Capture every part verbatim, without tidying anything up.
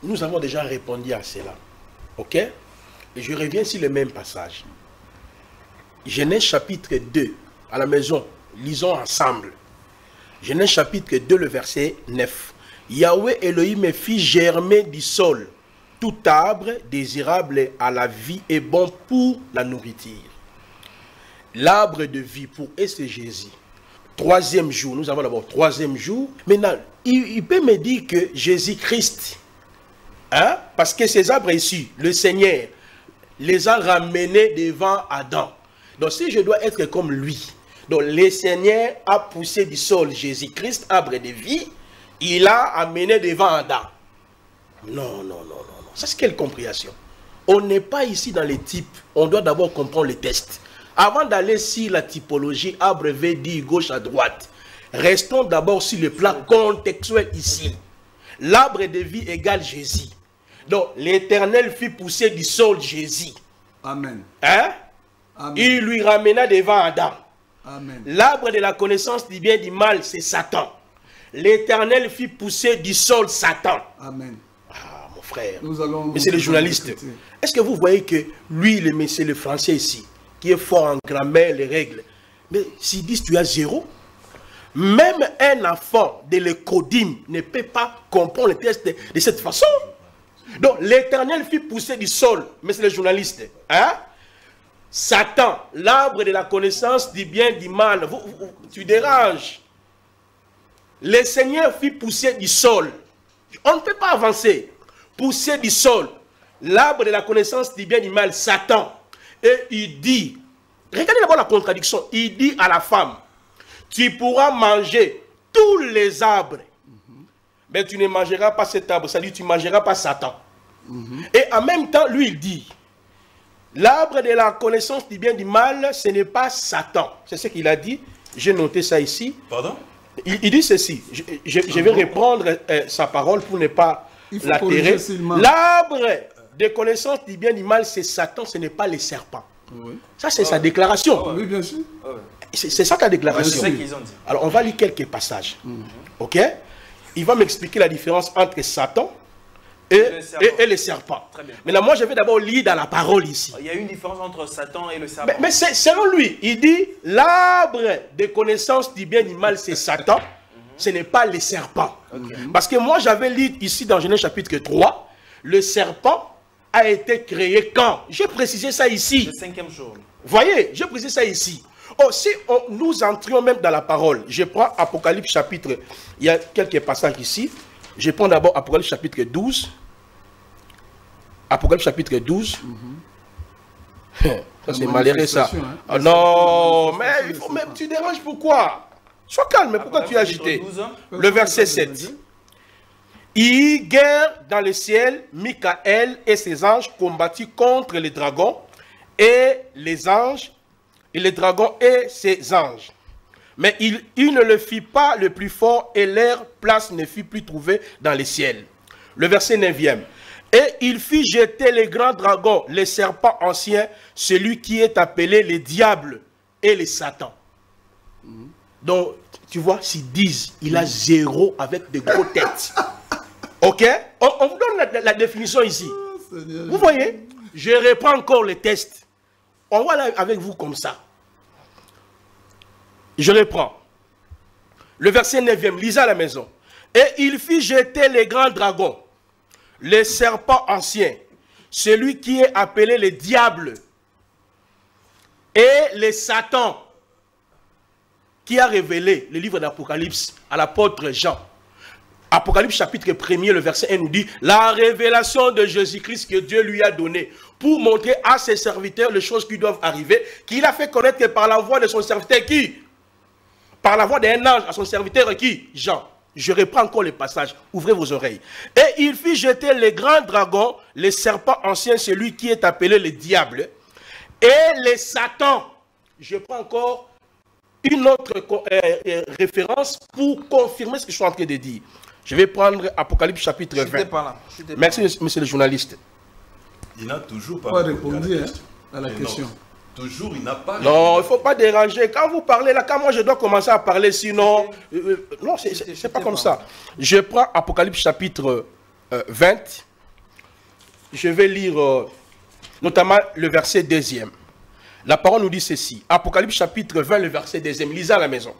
nous avons déjà répondu à cela. Ok? Et je reviens sur le même passage. Genèse chapitre deux, à la maison, lisons ensemble. Genèse chapitre deux, le verset neuf. Yahweh Elohim fit germer du sol tout arbre désirable à la vie et bon pour la nourriture. L'arbre de vie pour eux, c'est Jésus. Troisième jour, nous avons d'abord troisième jour. Maintenant, il, il peut me dire que Jésus-Christ, hein, parce que ces arbres ici, le Seigneur les a ramenés devant Adam. Donc si je dois être comme lui, donc le Seigneur a poussé du sol Jésus-Christ, arbre de vie, il a amené devant Adam. Non, non, non, non, non. Ça c'est quelle compréhension? On n'est pas ici dans les types, on doit d'abord comprendre les tests. Avant d'aller sur la typologie, arbre veut dire gauche à droite. Restons d'abord sur le plan contextuel ici. L'arbre de vie égale Jésus. Donc, l'Éternel fit pousser du sol Jésus. Amen. Hein? Amen. Il lui ramena devant Adam. Amen. L'arbre de la connaissance du bien et du mal, c'est Satan. L'Éternel fit pousser du sol Satan. Amen. Ah, mon frère. Nous allons. Mais c'est le journaliste. Est-ce que vous voyez que lui, le monsieur, le français ici, qui est fort en grammaire, les règles, mais s'ils disent tu as zéro, même un enfant de l'écodim ne peut pas comprendre le texte de, de cette façon. Donc l'Éternel fit pousser du sol, mais c'est le journaliste, hein? Satan, l'arbre de la connaissance du bien et du mal, vous, vous, tu déranges. Le Seigneur fit pousser du sol. On ne peut pas avancer. Pousser du sol, l'arbre de la connaissance du bien et du mal, Satan. Et il dit, regardez d'abord la contradiction, il dit à la femme, tu pourras manger tous les arbres, mm-hmm. mais tu ne mangeras pas cet arbre, c'est-à-dire tu ne mangeras pas Satan. Mm-hmm. Et en même temps, lui il dit, l'arbre de la connaissance du bien et du mal, ce n'est pas Satan. C'est ce qu'il a dit, j'ai noté ça ici. Pardon? Il, il dit ceci, je, je, je vais reprendre euh, sa parole pour ne pas l'altérer. L'arbre de connaissance du bien et du mal, c'est Satan, ce n'est pas les serpents. Oui. Ça, c'est oh, sa déclaration. Oh, oui, bien sûr. Oh, c'est ça ta déclaration. Ouais, qu'ils ont dit. Alors, on va lire quelques passages. Mm-hmm. Ok? Il va m'expliquer la différence entre Satan et, et, le, serpent. et, et le serpent. Très bien. Maintenant, moi, je vais d'abord lire dans la parole ici. Il y a une différence entre Satan et le serpent. Mais, mais selon lui, il dit l'arbre de connaissance du bien et du mal, c'est Satan. Mm-hmm. Ce n'est pas le serpent. Okay. Parce que moi, j'avais lu ici dans Genèse chapitre trois, le serpent a été créé quand? J'ai précisé ça ici. Le cinquième jour. Voyez, j'ai précisé ça ici. Oh, si on, nous entrions même dans la parole, je prends Apocalypse chapitre, il y a quelques passages ici. Je prends d'abord Apocalypse chapitre douze. Apocalypse chapitre douze. Mm-hmm. Ça c'est malheureux ça. Hein. Oh, non, mais, il faut, mais tu déranges pourquoi? Sois calme, pourquoi tu es agité? douze, hein? Le verset sept. Il guerre dans le ciel, Michael et ses anges combattirent contre les dragons et les anges, et les dragons et ses anges. Mais il, il ne le fit pas le plus fort et leur place ne fut plus trouvée dans le ciel. Le verset neuvième. Et il fit jeter les grands dragons, les serpents anciens, celui qui est appelé le diable et le Satan. Mm-hmm. Donc, tu vois, s'ils disent, il a zéro avec de gros têtes. Ok? On, on vous donne la, la définition ici. Oh, vous voyez? Je reprends encore le test. On va là avec vous comme ça. Je reprends. Le verset neuvième, lisez à la maison. Et il fit jeter les grands dragons, les serpents anciens, celui qui est appelé le diable, et les Satan, qui a révélé le livre d'Apocalypse à l'apôtre Jean. Apocalypse chapitre premier, le verset un nous dit, la révélation de Jésus-Christ que Dieu lui a donnée pour montrer à ses serviteurs les choses qui doivent arriver, qu'il a fait connaître que par la voix de son serviteur qui? Par la voix d'un ange à son serviteur qui? Jean. Je reprends encore le passage, ouvrez vos oreilles. Et il fit jeter les grands dragons, les serpents anciens, celui qui est appelé le diable, et les Satan. Je prends encore une autre euh, euh, référence pour confirmer ce que je suis en train de dire. Je vais prendre Apocalypse chapitre vingt. Pas là. Merci, pas là. Monsieur le journaliste. Il n'a toujours pas, pas répondu hein, à la Mais question. Non. Toujours, il n'a pas... Non, il ne faut pas déranger. Quand vous parlez là, quand moi je dois commencer à parler, sinon... Euh, non, c'est pas comme pas. ça. Je prends Apocalypse chapitre euh, vingt. je vais lire euh, notamment le verset deuxième. La parole nous dit ceci. Apocalypse chapitre vingt, le verset deuxième. Lisez à la maison.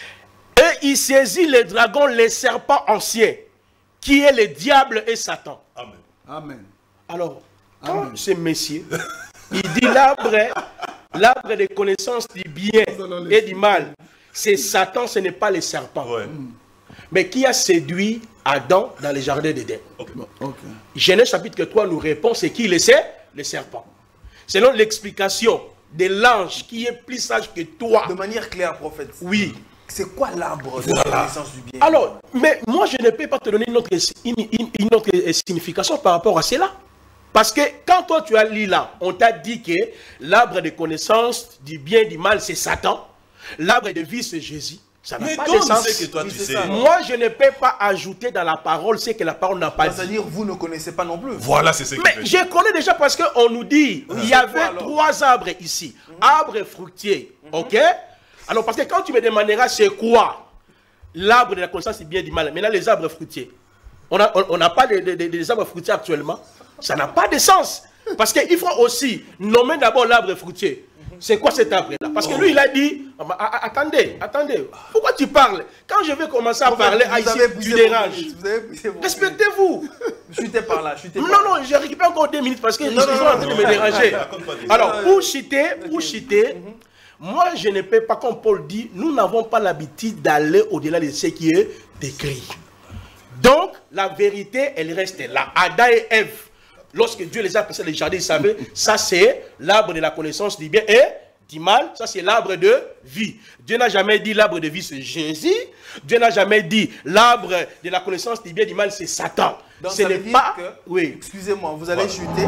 Et il saisit les dragons, les serpents anciens, qui est le diable et Satan. Amen. Amen. Alors, quand Amen. ce messieurs, il dit l'arbre, l'arbre des connaissances du bien et du mal, c'est Satan, ce n'est pas les serpents. Ouais. Mais qui a séduit Adam dans les jardins d'Éden? Bon, ok. Genèse chapitre trois nous répond, c'est qui le sait? Le serpent. Selon l'explication de l'ange qui est plus sage que toi. De manière claire, prophète. Oui. C'est quoi l'arbre de la connaissance du bien? Alors, mais moi je ne peux pas te donner une autre, une, une- une autre signification par rapport à cela. Parce que quand toi tu as lu là, on t'a dit que l'arbre de connaissance du bien et du mal c'est Satan. L'arbre de vie c'est Jésus. Ça n'a Mais pas de toi, sens. tu sais que toi, Oui, tu c'est sais. ça. Moi je ne peux pas ajouter dans la parole ce que la parole n'a pas dit. C'est-à-dire, vous ne connaissez pas non plus. Voilà, c'est ce que Mais je je connais déjà parce qu'on nous dit, il y avait quoi, alors? trois arbres ici. Arbre fruitier, ok? Alors parce que quand tu me demanderas c'est quoi l'arbre de la connaissance du bien et du mal, maintenant les arbres fruitiers, on n'a on, on n'a pas de, de- de- des arbres fruitiers actuellement, ça n'a pas de sens. Parce qu'il faut aussi nommer d'abord l'arbre fruitier. C'est quoi cet arbre-là? Parce que lui, il a dit, ah, bah, ah, attendez, attendez, pourquoi tu parles? Quand je vais commencer à parler, ah, Vous ici, avez tu poussé vos déranges. minutes, vous avez poussé vos Respectez-vous. minutes. Chutez par là, chutez Non, par là. non, je récupère encore deux minutes parce que ils Non, sont non, en train de non, me non. déranger. Raconte pas des- Alors, pour citer, pour citer, moi je ne peux pas, comme Paul dit, nous n'avons pas l'habitude d'aller au-delà de ce qui est écrit. Donc, la vérité, elle reste là. Adam et Ève, lorsque Dieu les a placés dans les jardins, ils savaient, ça c'est l'arbre de la connaissance du bien et du mal, ça c'est l'arbre de vie. Dieu n'a jamais dit l'arbre de vie c'est Jésus. Dieu n'a jamais dit l'arbre de la connaissance du bien et du mal c'est Satan. Donc, Ce ça veut n'est dire pas... que, Oui. excusez-moi, vous allez chuter.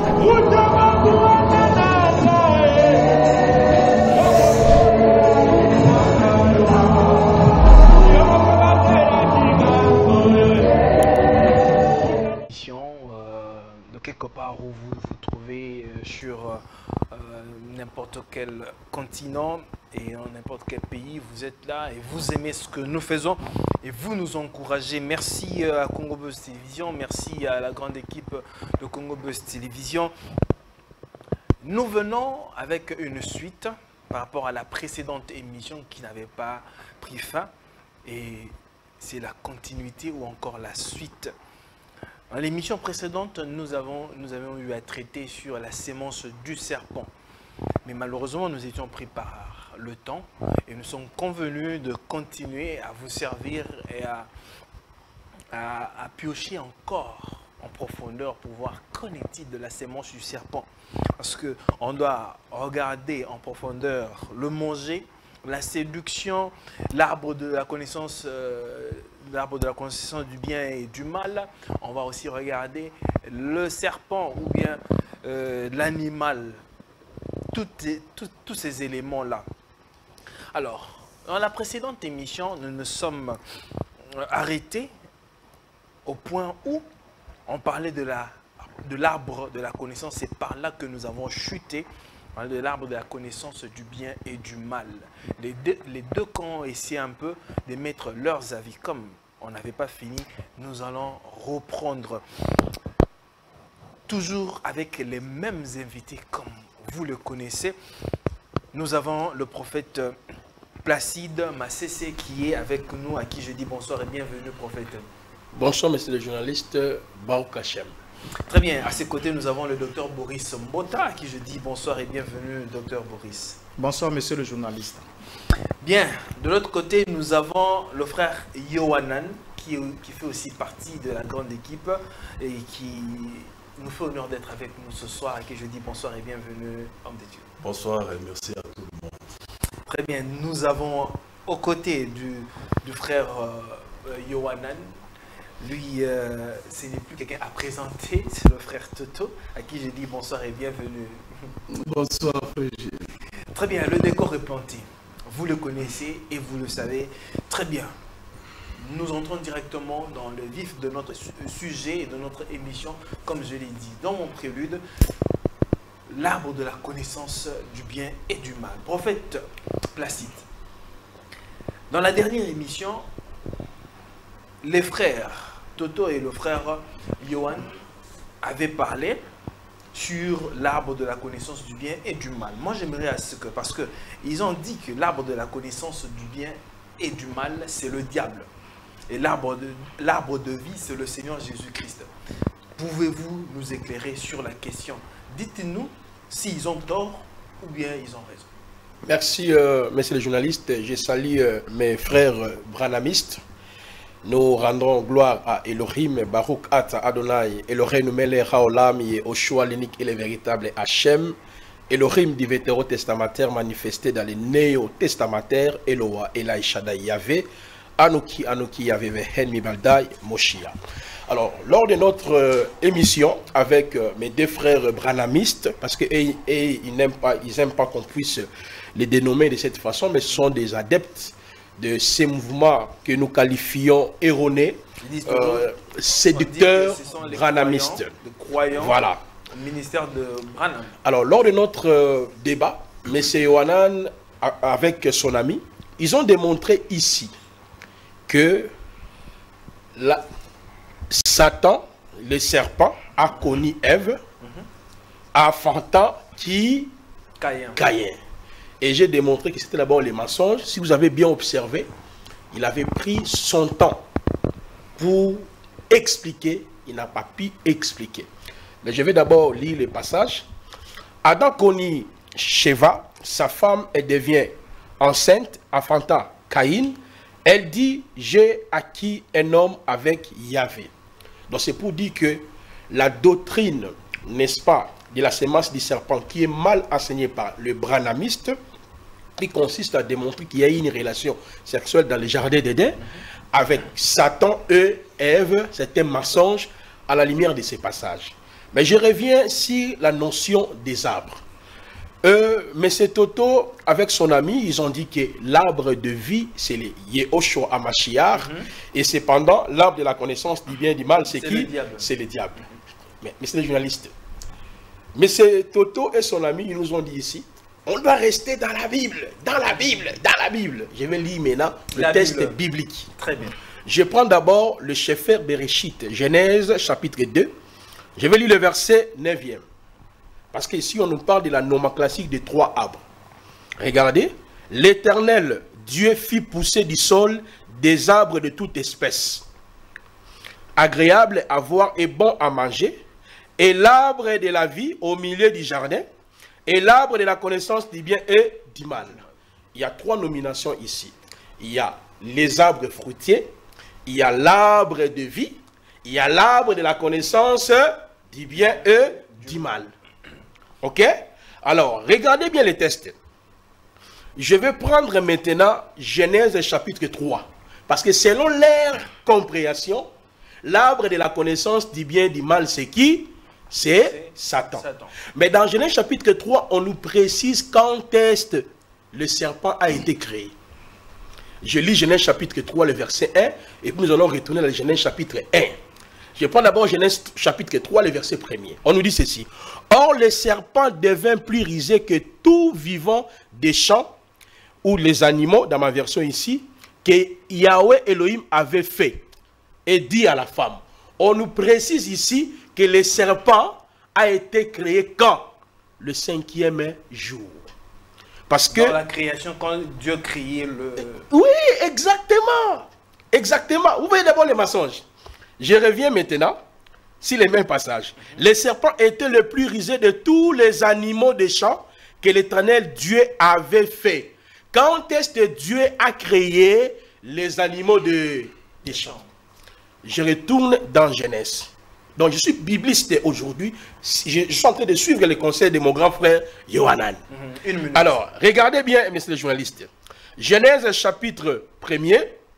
euh, de quelque part où vous vous trouvez euh, sur euh, n'importe quel continent et en n'importe quel pays, vous êtes là et vous aimez ce que nous faisons et vous nous encouragez. Merci euh, à Congo Buzz Télévision, merci à la grande équipe de Congo Buzz Télévision. Nous venons avec une suite par rapport à la précédente émission qui n'avait pas pris fin et c'est la continuité ou encore la suite. Dans l'émission précédente, nous avons, nous avions eu à traiter sur la sémence du serpent. Mais malheureusement, nous étions pris par le temps et nous sommes convenus de continuer à vous servir et à, à, à piocher encore en profondeur pour voir qu'en est-il de la sémence du serpent. Parce qu'on doit regarder en profondeur le manger, la séduction, l'arbre de la connaissance, euh, l'arbre de la connaissance du bien et du mal. On va aussi regarder le serpent ou bien euh, l'animal, tous ces éléments-là. Alors, dans la précédente émission, nous nous sommes arrêtés au point où on parlait de la de l'arbre de la connaissance. C'est par là que nous avons chuté, de l'arbre de la connaissance du bien et du mal. Les deux, les deux camps ont essayé un peu de mettre leurs avis. Comme on n'avait pas fini, nous allons reprendre toujours avec les mêmes invités comme vous le connaissez. Nous avons le prophète Placide Massessé qui est avec nous, à qui je dis bonsoir et bienvenue, prophète. Bonsoir, monsieur le journaliste Baruch Hashem. Très bien, à ses côtés, nous avons le docteur Boris Mbota, à qui je dis bonsoir et bienvenue, docteur Boris. Bonsoir, monsieur le journaliste. Bien, de l'autre côté, nous avons le frère Yohanan, qui, qui fait aussi partie de la grande équipe et qui nous fait honneur d'être avec nous ce soir, à qui je dis bonsoir et bienvenue, homme de Dieu. Bonsoir et merci à tout le monde. Très bien, nous avons aux côtés du, du frère euh, Yohanan. Lui, euh, ce n'est plus quelqu'un à présenter, c'est le frère Toto, à qui je dis bonsoir et bienvenue. Bonsoir, frère Gilles. Très bien, le décor est planté. Vous le connaissez et vous le savez très bien. Nous entrons directement dans le vif de notre sujet et de notre émission, comme je l'ai dit dans mon prélude, l'arbre de la connaissance du bien et du mal. Prophète Placide, dans la dernière émission, les frères Toto et le frère Johan avaient parlé sur l'arbre de la connaissance du bien et du mal. Moi, j'aimerais à ce que, parce qu'ils ont dit que l'arbre de la connaissance du bien et du mal, c'est le diable. Et l'arbre de, l'arbre de vie, c'est le Seigneur Jésus-Christ. Pouvez-vous nous éclairer sur la question? Dites-nous s'ils ont tort ou bien ils ont raison. Merci, euh, messieurs les journalistes. Je salue euh, mes frères euh, branamistes. Nous rendons gloire à Elohim, Baruch Ata Adonai, Elohim Melech Haolam, Yehoshua l'unique et le véritable Hachem, Elohim du vétéro-testamentaire manifesté dans les néo-testamentaires, Eloah, Elai Shaddai Yahvé, Anuki, Anuki Yahvé, Vehen Mibaldai, Moshia. Alors, lors de notre euh, émission avec euh, mes deux frères branamistes, parce qu'ils n'aiment pas, ils n'aiment pas qu'on puisse les dénommer de cette façon, mais ce sont des adeptes de ces mouvements que nous qualifions erronés, euh, séducteurs, branamistes. De croyants, voilà. Au ministère de Branham. Alors, lors de notre euh, débat, M. Yohanan, avec son ami, ils ont démontré ici que la, Satan, le serpent, a connu Ève, mm-hmm. enfantant qui Caïn. Caïn. Et j'ai démontré que c'était d'abord les mensonges. Si vous avez bien observé, il avait pris son temps pour expliquer. Il n'a pas pu expliquer. Mais je vais d'abord lire le passage. Adam connut Sheva, sa femme, elle devient enceinte, enfantant Caïn. Elle dit, j'ai acquis un homme avec Yahvé. Donc c'est pour dire que la doctrine, n'est-ce pas, de la sémence du serpent qui est mal enseignée par le branhamiste, qui consiste à démontrer qu'il y a eu une relation sexuelle dans le jardin d'Éden avec Satan et Ève, c'est un mensonge à la lumière de ces passages. Mais je reviens sur la notion des arbres. Euh, mais c'est Toto, avec son ami, ils ont dit que l'arbre de vie, c'est le Yehoshua HaMashiach, mm-hmm. et cependant, l'arbre de la connaissance du bien et du mal, c'est qui? C'est le diable. Mais, mais c'est les journalistes. Mais c'est Toto et son ami, ils nous ont dit ici, on doit rester dans la Bible, dans la Bible, dans la Bible. Je vais lire maintenant le la texte Bible. biblique. Très bien. Je prends d'abord le Sefer Bereshit, Genèse chapitre deux. Je vais lire le verset neuvième. Parce qu'ici, on nous parle de la nomenclature des trois arbres. Regardez. L'Éternel, Dieu fit pousser du sol des arbres de toute espèce, agréables à voir et bons à manger, et l'arbre de la vie au milieu du jardin, et l'arbre de la connaissance du bien et du mal. Il y a trois nominations ici. Il y a les arbres fruitiers, il y a l'arbre de vie, il y a l'arbre de la connaissance du bien et du mal. Ok? Alors, regardez bien les tests. Je vais prendre maintenant Genèse chapitre trois. Parce que selon leur compréhension, l'arbre de la connaissance du bien et du mal, c'est qui? C'est Satan. Satan. Mais dans Genèse chapitre trois, on nous précise quand est-ce le serpent a été créé. Je lis Genèse chapitre trois, le verset un, et puis nous allons retourner à Genèse chapitre un. Je prends d'abord Genèse chapitre trois, le verset premier. On nous dit ceci. Or, le serpent devint plus rusé que tout vivant des champs, ou les animaux, dans ma version ici, que Yahweh Elohim avait fait, et dit à la femme. On nous précise ici que le serpent a été créé quand? Le cinquième jour. Parce que... Dans la création, quand Dieu créait le... Oui, exactement. Exactement. Vous voyez d'abord les mensonges. Je reviens maintenant sur les mêmes passages. Le serpent était le plus rusé de tous les animaux des champs que l'Éternel Dieu avait fait. Quand est-ce que Dieu a créé les animaux de, des champs? Je retourne dans Genèse. Donc je suis bibliste aujourd'hui. Je, je suis en train de suivre les conseils de mon grand frère Yohanan. Mmh, une minute. Alors, regardez bien, messieurs les journalistes. Genèse chapitre premier.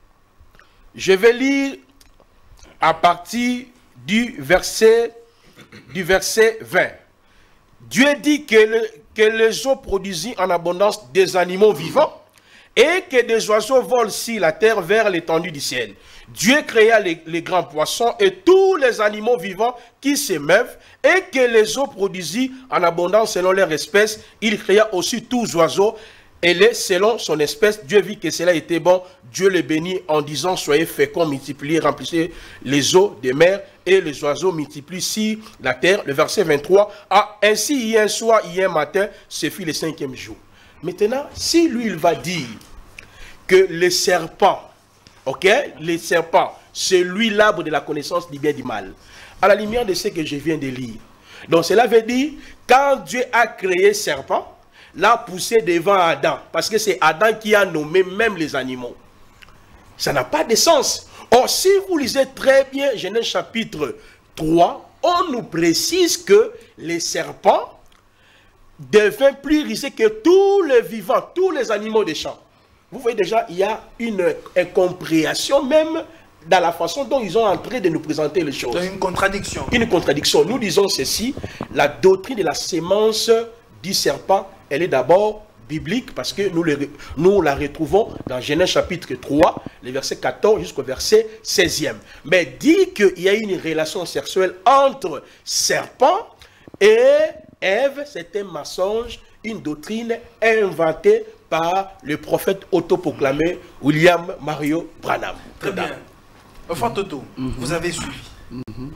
Je vais lire à partir du verset, du verset vingt. Dieu dit que, le, que les eaux produisent en abondance des animaux vivants et que des oiseaux volent sur la terre vers l'étendue du ciel. Dieu créa les, les grands poissons et tous les animaux vivants qui se meuvent et que les eaux produisent en abondance selon leur espèce. Il créa aussi tous les oiseaux Et les, selon son espèce, Dieu vit que cela était bon. Dieu le bénit en disant, soyez féconds, multipliez, remplissez les eaux des mers et les oiseaux multiplient sur la terre. Le verset vingt-trois, ah, ainsi hier soir, hier matin, ce fut le cinquième jour. Maintenant, si lui, il va dire que les serpents, ok, les serpents, c'est lui l'arbre de la connaissance du bien et du mal, à la lumière de ce que je viens de lire. Donc cela veut dire, quand Dieu a créé serpent, l'a poussé devant Adam, parce que c'est Adam qui a nommé même les animaux. Ça n'a pas de sens. Or, si vous lisez très bien Genèse chapitre trois, on nous précise que les serpents deviennent plus risqués que tous les vivants, tous les animaux des champs. Vous voyez déjà, il y a une incompréhension même dans la façon dont ils ont en train de nous présenter les choses. Une contradiction. Une contradiction. Nous disons ceci, la doctrine de la sémence du serpent, elle est d'abord biblique parce que nous, le, nous la retrouvons dans Genèse chapitre trois, les versets quatorze jusqu'au verset seizième. Mais dit qu'il y a une relation sexuelle entre serpent et Ève, c'est un mensonge, une doctrine inventée par le prophète autoproclamé William Mario Branham. Très bien. Enfin, Toto, mm-hmm. vous avez suivi. Mm-hmm.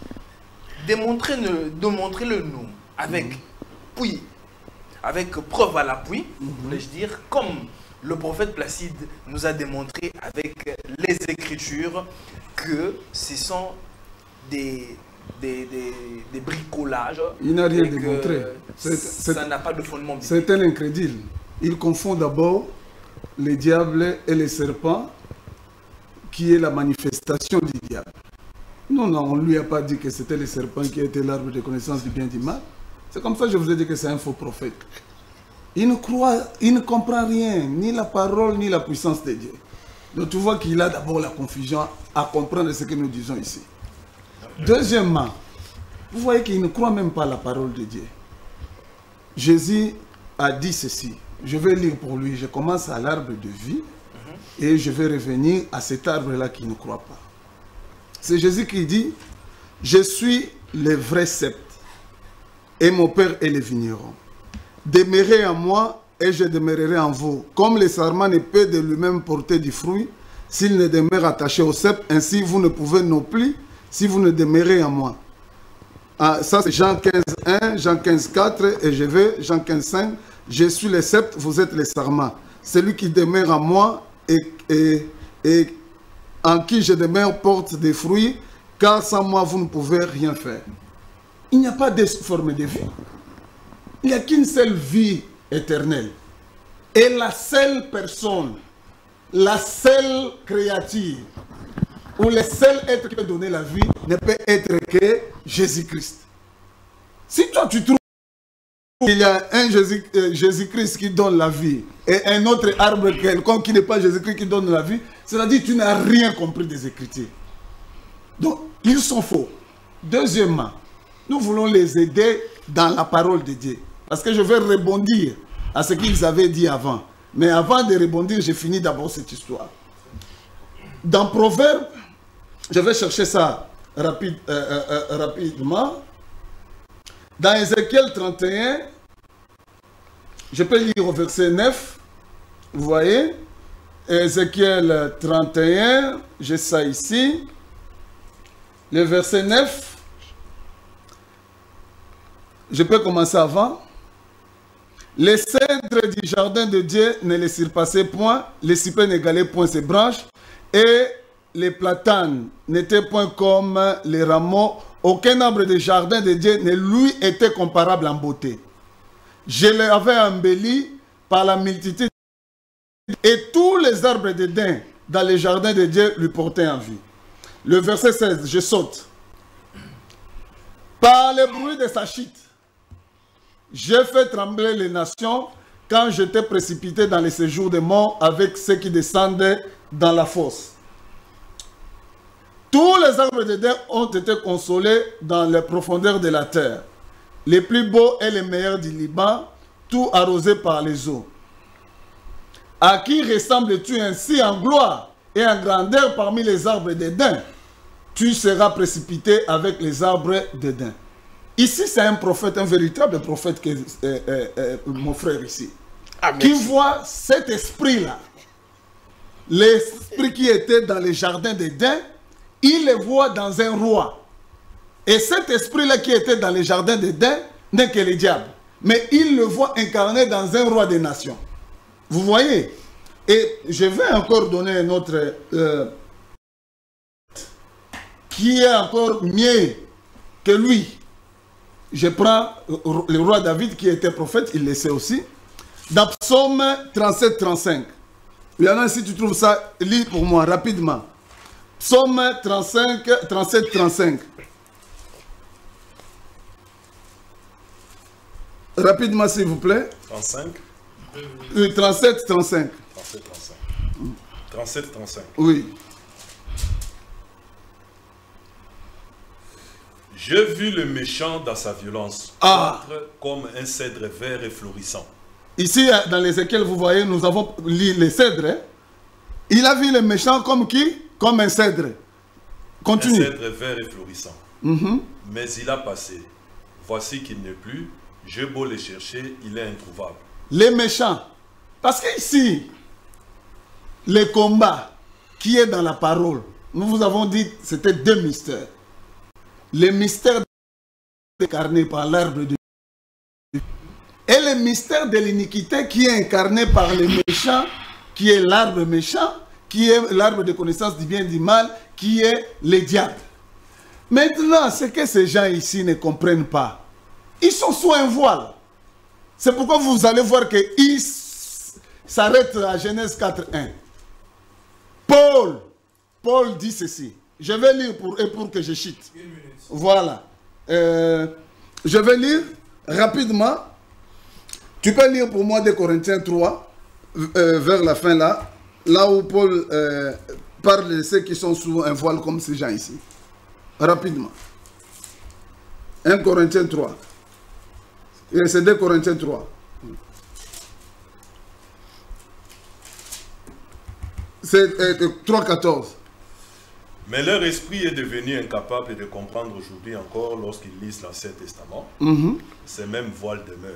Démontrez-le démontrez nous avec, mm-hmm. puis, avec preuve à l'appui, mm-hmm. voulais-je dire, comme le prophète Placide nous a démontré avec les Écritures que ce sont des, des, des, des bricolages. Il n'a rien démontré. Ça n'a pas de fondement biblique. C'est un incrédule. Il confond d'abord les diables et les serpents, qui est la manifestation du diable. Non, non, on ne lui a pas dit que c'était les serpents qui étaient l'arbre de connaissance du bien et du mal. C'est comme ça que je vous ai dit que c'est un faux prophète. Il ne croit, il ne comprend rien, ni la parole, ni la puissance de Dieu. Donc tu vois qu'il a d'abord la confusion à comprendre ce que nous disons ici. Deuxièmement, vous voyez qu'il ne croit même pas la parole de Dieu. Jésus a dit ceci. Je vais lire pour lui. Je commence à l'arbre de vie. Et je vais revenir à cet arbre-là qui ne croit pas. C'est Jésus qui dit, je suis le vrai sceptre, et mon Père est le vigneron. Demeurez en moi, et je demeurerai en vous. Comme le sarment ne peut de lui-même porter du fruit, s'il ne demeure attaché au sceptre, ainsi vous ne pouvez non plus, si vous ne demeurez en moi. Ah, ça c'est Jean quinze, un, Jean quinze, quatre, et je vais, Jean quinze, cinq, je suis le sceptre, vous êtes les sarments. Celui qui demeure en moi, Et, et, et en qui je demeure porte des fruits, car sans moi vous ne pouvez rien faire. Il n'y a pas de forme de vie. Il n'y a qu'une seule vie éternelle. Et la seule personne, la seule créature, ou le seul être qui peut donner la vie, ne peut être que Jésus-Christ. Si toi tu trouves qu'il y a un Jésus-Christ qui donne la vie et un autre arbre quelconque qui n'est pas Jésus-Christ qui donne la vie, c'est-à-dire que tu n'as rien compris des Écritures. Donc, ils sont faux. Deuxièmement, nous voulons les aider dans la parole de Dieu. Parce que je vais rebondir à ce qu'ils avaient dit avant. Mais avant de rebondir, j'ai fini d'abord cette histoire. Dans Proverbe, je vais chercher ça rapide, euh, euh, rapidement. Dans Ézéchiel trente et un, je peux lire au verset neuf, vous voyez, Ézéchiel trente et un, j'ai ça ici, le verset neuf, je peux commencer avant. Les cèdres du jardin de Dieu ne les surpassaient point, les cyprès n'égalaient point ses branches, et les platanes n'étaient point comme les rameaux. Aucun arbre de jardin de Dieu ne lui était comparable en beauté. Je l'avais embelli par la multitude et tous les arbres de daim dans les jardins de Dieu lui portaient envie. Le verset seize, je saute. Par le bruit de sa chute, j'ai fait trembler les nations quand j'étais précipité dans les séjours des morts avec ceux qui descendaient dans la fosse. Tous les arbres de daim ont été consolés dans les profondeurs de la terre. Les plus beaux et les meilleurs du Liban, tout arrosés par les eaux. À qui ressembles-tu ainsi en gloire et en grandeur parmi les arbres de daim? Tu seras précipité avec les arbres de daim. Ici, c'est un prophète, un véritable prophète, que, euh, euh, euh, mon frère ici. Ah, qui voit cet esprit-là. L'esprit qui était dans le jardin d'Éden, il le voit dans un roi. Et cet esprit-là qui était dans le jardin d'Éden n'est que le diable. Mais il le voit incarné dans un roi des nations. Vous voyez? Et je vais encore donner un autre euh, qui est encore mieux que lui. Je prends le roi David qui était prophète, il le sait aussi. Dans Psaume trente-sept trente-cinq. Il y en a, si tu trouves ça, lis pour moi rapidement. Psaume trente-cinq, trente-sept trente-cinq. Rapidement, s'il vous plaît. trente-cinq Oui, trente-sept trente-cinq. trente-sept trente-cinq. trente-sept trente-cinq. Oui. J'ai vu le méchant dans sa violence, Ah. comme un cèdre vert et florissant. Ici, dans l'Ézéchiel, vous voyez, nous avons lu les cèdres. Hein? Il a vu les méchants comme qui? Comme un cèdre. Continue. Un cèdre vert et florissant. Mm-hmm. Mais il a passé. Voici qu'il n'est plus. J'ai beau le chercher, il est introuvable. Les méchants. Parce qu'ici, le combat qui est dans la parole, nous vous avons dit c'était deux mystères. Le mystère incarné par l'arbre de Dieu et le mystère de l'iniquité qui est incarné par le méchant, qui est l'arbre méchant, qui est l'arbre de connaissance du bien et du mal, qui est le diable. Maintenant, ce que ces gens ici ne comprennent pas, ils sont sous un voile. C'est pourquoi vous allez voir qu'ils s'arrêtent à Genèse quatre un. Paul, Paul dit ceci. Je vais lire pour, et pour que je chute. Voilà. Euh, je vais lire rapidement. Tu peux lire pour moi deux Corinthiens trois, euh, vers la fin là, là où Paul euh, parle de ceux qui sont sous un voile comme ces gens ici. Rapidement. un Corinthiens trois. C'est deux Corinthiens trois. C'est euh, trois quatorze. Mais leur esprit est devenu incapable de comprendre aujourd'hui encore lorsqu'ils lisent l'Ancien Testament. Mm-hmm. Ces mêmes voiles demeurent.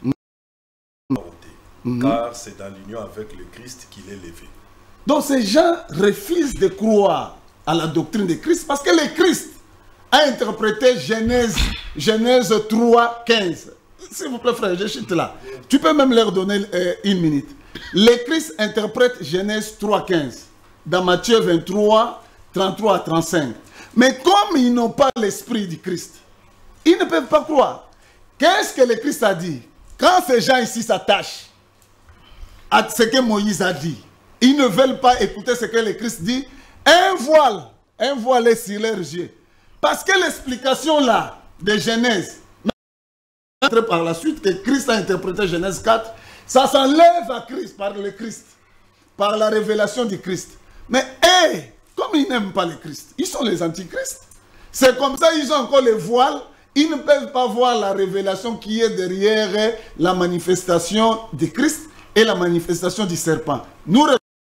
Mm-hmm. Car c'est dans l'union avec le Christ qu'il est levé. Donc ces gens refusent de croire à la doctrine de Christ parce que le Christ a interprété Genèse, Genèse trois quinze. S'il vous plaît frère, je chute là. Tu peux même leur donner euh, une minute. Le Christ interprète Genèse trois quinze dans Matthieu vingt-trois, trente-trois à trente-cinq. Mais comme ils n'ont pas l'esprit du Christ, ils ne peuvent pas croire. Qu'est-ce que le Christ a dit? Quand ces gens ici s'attachent à ce que Moïse a dit, ils ne veulent pas écouter ce que le Christ dit. Un voile, un voile est sur leurs yeux. Parce que l'explication là de Genèse, par la suite que Christ a interprété Genèse quatre, ça s'enlève à Christ, par le Christ, par la révélation du Christ. Mais hey, comme ils n'aiment pas le Christ, ils sont les antichrists. C'est comme ça, ils ont encore les voiles. Ils ne peuvent pas voir la révélation qui est derrière la manifestation du Christ et la manifestation du serpent. Nous,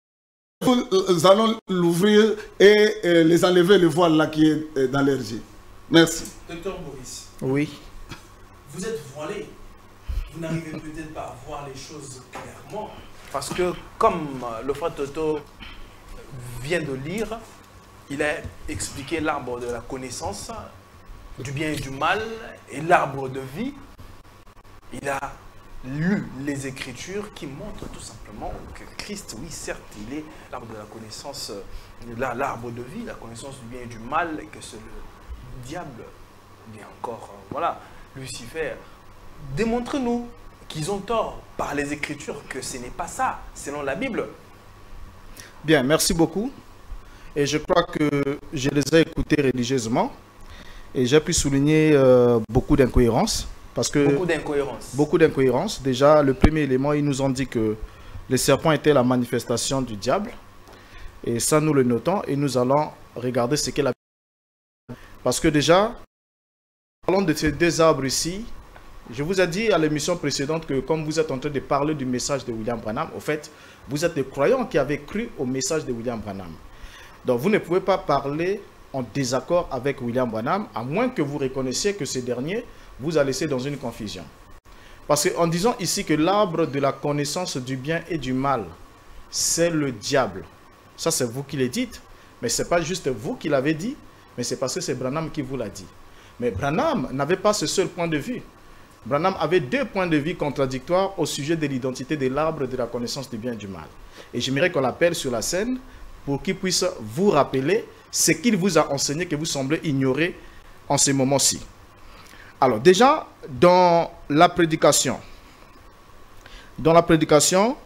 nous allons l'ouvrir et, et les enlever le voile là qui est dans leurs yeux. Merci. Docteur Maurice. Oui. Vous êtes voilé. Vous n'arrivez peut-être pas à voir les choses clairement. Parce que, comme le frère Toto vient de lire, il a expliqué l'arbre de la connaissance, du bien et du mal, et l'arbre de vie. Il a lu les Écritures qui montrent tout simplement que Christ, oui, certes, il est l'arbre de la connaissance, l'arbre de vie, la connaissance du bien et du mal, et que c'est le diable, bien encore, voilà, Lucifer. Démontrez-nous qu'ils ont tort par les Écritures, que ce n'est pas ça, selon la Bible. Bien, merci beaucoup. Et je crois que je les ai écoutés religieusement et j'ai pu souligner euh, beaucoup d'incohérences. Parce que beaucoup d'incohérences. Beaucoup d'incohérences. Déjà, le premier élément, ils nous ont dit que le serpent était la manifestation du diable. Et ça, nous le notons et nous allons regarder ce qu'est la Bible. Parce que déjà, parlons de ces deux arbres ici. Je vous ai dit à l'émission précédente que comme vous êtes en train de parler du message de William Branham, au fait, vous êtes des croyants qui avaient cru au message de William Branham. Donc vous ne pouvez pas parler en désaccord avec William Branham, à moins que vous reconnaissiez que ce dernier vous a laissé dans une confusion. Parce qu'en disant ici que l'arbre de la connaissance du bien et du mal, c'est le diable. Ça, c'est vous qui le dites. Mais ce n'est pas juste vous qui l'avez dit, mais c'est parce que c'est Branham qui vous l'a dit. Mais Branham n'avait pas ce seul point de vue. Branham avait deux points de vue contradictoires au sujet de l'identité de l'arbre de la connaissance du bien et du mal. Et j'aimerais qu'on l'appelle sur la scène pour qu'il puisse vous rappeler ce qu'il vous a enseigné que vous semblez ignorer en ce moment-ci. Alors déjà, dans la prédication, dans la prédication,